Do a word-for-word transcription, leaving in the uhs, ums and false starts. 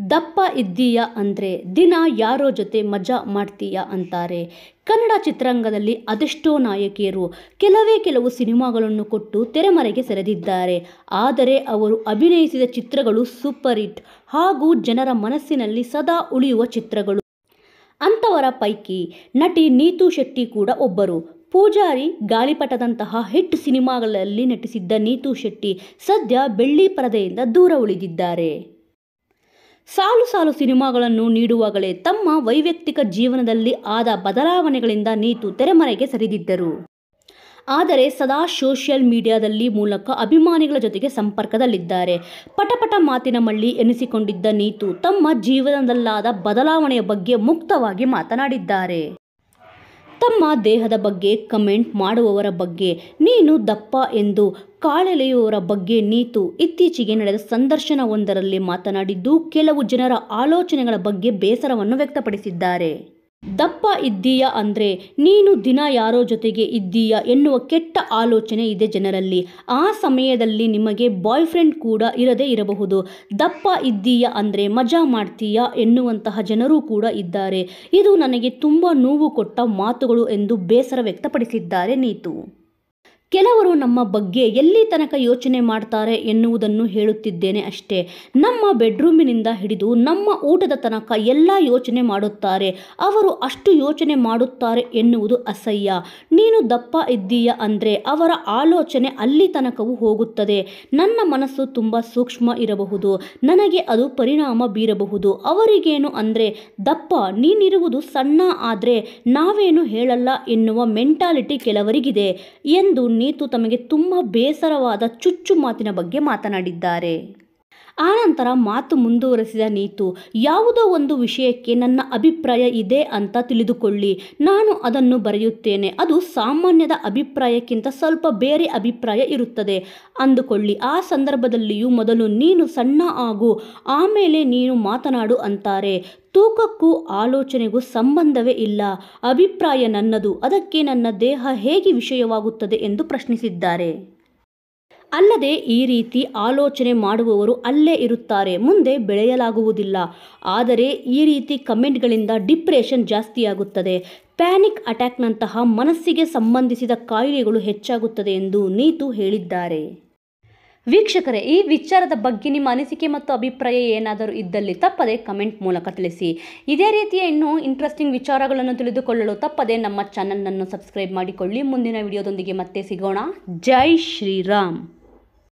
ದಪ್ಪ ಇದ್ದೀಯಾ ಅಂದರೆ ದಿನ ಯಾರೋ ಜೊತೆ ಮಜಾ ಮಾಡ್ತೀಯಾ ಅಂತಾರೆ. ಕನ್ನಡ ಚಿತ್ರರಂಗದಲ್ಲಿ ಅದೆಷ್ಟೋ ನಾಯಕಿಯರು ಕೆಲವೇ ಕೆಲವು ಸಿನಿಮಾಗಳನ್ನು ಕೊಟ್ಟು ತೆರೆಮರೆಗೆ ಸೆಳೆದಿದ್ದಾರೆ. ಆದರೆ ಅವರು ಅಭಿನಯಿಸಿದ ಚಿತ್ರಗಳು ಸೂಪರ್ ಹಿಟ್ ಹಾಗೂ ಜನರ ಮನಸ್ಸಿನಲ್ಲಿ ಸದಾ ಉಳಿಯುವ ಚಿತ್ರಗಳು. ಅಂಥವರ ಪೈಕಿ ನಟಿ ನೀತು ಶೆಟ್ಟಿ ಕೂಡ ಒಬ್ಬರು. ಪೂಜಾರಿ, ಗಾಳಿಪಟದಂತಹ ಹಿಟ್ ಸಿನಿಮಾಗಳಲ್ಲಿ ನಟಿಸಿದ್ದ ನೀತು ಶೆಟ್ಟಿ ಸದ್ಯ ಬೆಳ್ಳಿ ಪರದೆಯಿಂದ ದೂರ ಉಳಿದಿದ್ದಾರೆ. ಸಾಲು ಸಾಲು ಸಿನಿಮಾಗಳನ್ನು ನೀಡುವಾಗಲೇ ತಮ್ಮ ವೈಯಕ್ತಿಕ ಜೀವನದಲ್ಲಿ ಆದ ಬದಲಾವಣೆಗಳಿಂದ ನೀತು ತೆರೆಮರೆಗೆ ಸರಿದಿದ್ದರು. ಆದರೆ ಸದಾ ಸೋಷಿಯಲ್ ಮೀಡಿಯಾದಲ್ಲಿ ಮೂಲಕ ಅಭಿಮಾನಿಗಳ ಜೊತೆಗೆ ಸಂಪರ್ಕದಲ್ಲಿದ್ದಾರೆ. ಪಟಪಟ ಮಾತಿನ ಮಳ್ಳಿ ಎನಿಸಿಕೊಂಡಿದ್ದ ನೀತು ತಮ್ಮ ಜೀವನದಲ್ಲಾದ ಬದಲಾವಣೆಯ ಬಗ್ಗೆ ಮುಕ್ತವಾಗಿ ಮಾತನಾಡಿದ್ದಾರೆ. ತಮ್ಮ ದೇಹದ ಬಗ್ಗೆ ಕಮೆಂಟ್ ಮಾಡುವವರ ಬಗ್ಗೆ, ನೀನು ದಪ್ಪ ಎಂದು ಕಾಲೆಳೆಯುವವರ ಬಗ್ಗೆ ನೀತು ಇತ್ತೀಚೆಗೆ ನಡೆದ ಸಂದರ್ಶನವೊಂದರಲ್ಲಿ ಮಾತನಾಡಿದ್ದು, ಕೆಲವು ಜನರ ಆಲೋಚನೆಗಳ ಬಗ್ಗೆ ಬೇಸರವನ್ನು ವ್ಯಕ್ತಪಡಿಸಿದ್ದಾರೆ. ದಪ್ಪ ಇದ್ದೀಯಾ ಅಂದರೆ ನೀನು ದಿನ ಯಾರೋ ಜೊತೆಗೆ ಇದ್ದೀಯಾ ಎನ್ನುವ ಕೆಟ್ಟ ಆಲೋಚನೆ ಇದೆ ಜನರಲ್ಲಿ. ಆ ಸಮಯದಲ್ಲಿ ನಿಮಗೆ ಬಾಯ್ ಫ್ರೆಂಡ್ ಕೂಡ ಇರದೇ ಇರಬಹುದು. ದಪ್ಪ ಇದ್ದೀಯಾ ಅಂದರೆ ಮಜಾ ಮಾಡ್ತೀಯಾ ಎನ್ನುವಂತಹ ಜನರೂ ಕೂಡ ಇದ್ದಾರೆ. ಇದು ನನಗೆ ತುಂಬ ನೋವು ಕೊಟ್ಟ ಮಾತುಗಳು ಎಂದು ಬೇಸರ ವ್ಯಕ್ತಪಡಿಸಿದ್ದಾರೆ ನೀತು. ಕೆಲವರು ನಮ್ಮ ಬಗ್ಗೆ ಎಲ್ಲಿ ತನಕ ಯೋಚನೆ ಮಾಡ್ತಾರೆ ಎನ್ನುವುದನ್ನು ಹೇಳುತ್ತಿದ್ದೇನೆ ಅಷ್ಟೇ. ನಮ್ಮ ಬೆಡ್ರೂಮಿನಿಂದ ಹಿಡಿದು ನಮ್ಮ ಊಟದ ತನಕ ಎಲ್ಲ ಯೋಚನೆ ಮಾಡುತ್ತಾರೆ. ಅವರು ಅಷ್ಟು ಯೋಚನೆ ಮಾಡುತ್ತಾರೆ ಎನ್ನುವುದು ಅಸಹ್ಯ. ನೀನು ದಪ್ಪ ಇದ್ದೀಯಾ ಅಂದರೆ ಅವರ ಆಲೋಚನೆ ಅಲ್ಲಿ ತನಕವೂ ಹೋಗುತ್ತದೆ. ನನ್ನ ಮನಸ್ಸು ತುಂಬ ಸೂಕ್ಷ್ಮ ಇರಬಹುದು, ನನಗೆ ಅದು ಪರಿಣಾಮ ಬೀರಬಹುದು. ಅವರಿಗೇನು ಅಂದರೆ ದಪ್ಪ ನೀನಿರುವುದು ಸಣ್ಣ ಆದರೆ ನಾವೇನು ಹೇಳಲ್ಲ ಎನ್ನುವ ಮೆಂಟಾಲಿಟಿ ಕೆಲವರಿಗಿದೆ ಎಂದು ನೀತು ತಮಗೆ ತುಂಬ ಬೇಸರವಾದ ಚುಚ್ಚು ಮಾತಿನ ಬಗ್ಗೆ ಮಾತನಾಡಿದ್ದಾರೆ. ಆನಂತರ ಮಾತು ಮುಂದುವರೆಸಿದ ನೀತು, ಯಾವುದೋ ಒಂದು ವಿಷಯಕ್ಕೆ ನನ್ನ ಅಭಿಪ್ರಾಯ ಇದೆ ಅಂತ ತಿಳಿದುಕೊಳ್ಳಿ, ನಾನು ಅದನ್ನು ಬರೆಯುತ್ತೇನೆ. ಅದು ಸಾಮಾನ್ಯದ ಅಭಿಪ್ರಾಯಕ್ಕಿಂತ ಸ್ವಲ್ಪ ಬೇರೆ ಅಭಿಪ್ರಾಯ ಇರುತ್ತದೆ ಅಂದುಕೊಳ್ಳಿ. ಆ ಸಂದರ್ಭದಲ್ಲಿಯೂ ಮೊದಲು ನೀನು ಸಣ್ಣ ಆಗು, ಆಮೇಲೆ ನೀನು ಮಾತನಾಡು ಅಂತಾರೆ. ತೂಕಕ್ಕೂ ಆಲೋಚನೆಗೂ ಸಂಬಂಧವೇ ಇಲ್ಲ. ಅಭಿಪ್ರಾಯ ನನ್ನದು, ಅದಕ್ಕೆ ನನ್ನ ದೇಹ ಹೇಗೆ ವಿಷಯವಾಗುತ್ತದೆ ಎಂದು ಪ್ರಶ್ನಿಸಿದ್ದಾರೆ. ಅಲ್ಲದೆ ಈ ರೀತಿ ಆಲೋಚನೆ ಮಾಡುವವರು ಅಲ್ಲೇ ಇರುತ್ತಾರೆ, ಮುಂದೆ ಬೆಳೆಯಲಾಗುವುದಿಲ್ಲ. ಆದರೆ ಈ ರೀತಿ ಕಮೆಂಟ್ಗಳಿಂದ ಡಿಪ್ರೆಷನ್ ಜಾಸ್ತಿಯಾಗುತ್ತದೆ, ಪ್ಯಾನಿಕ್ ಅಟ್ಯಾಕ್ನಂತಹ ಮನಸ್ಸಿಗೆ ಸಂಬಂಧಿಸಿದ ಕಾಯಿಲೆಗಳು ಹೆಚ್ಚಾಗುತ್ತದೆ ಎಂದು ನೀತು ಹೇಳಿದ್ದಾರೆ. ವೀಕ್ಷಕರೇ, ಈ ವಿಚಾರದ ಬಗ್ಗೆ ನಿಮ್ಮ ಅನಿಸಿಕೆ ಮತ್ತು ಅಭಿಪ್ರಾಯ ಏನಾದರೂ ಇದ್ದಲ್ಲಿ ತಪ್ಪದೆ ಕಮೆಂಟ್ ಮೂಲಕ ತಿಳಿಸಿ. ಇದೇ ರೀತಿಯ ಇನ್ನೂ ಇಂಟ್ರೆಸ್ಟಿಂಗ್ ವಿಚಾರಗಳನ್ನು ತಿಳಿದುಕೊಳ್ಳಲು ತಪ್ಪದೆ ನಮ್ಮ ಚಾನಲನ್ನು ಸಬ್ಸ್ಕ್ರೈಬ್ ಮಾಡಿಕೊಳ್ಳಿ. ಮುಂದಿನ ವಿಡಿಯೋದೊಂದಿಗೆ ಮತ್ತೆ ಸಿಗೋಣ. ಜೈ ಶ್ರೀರಾಮ್.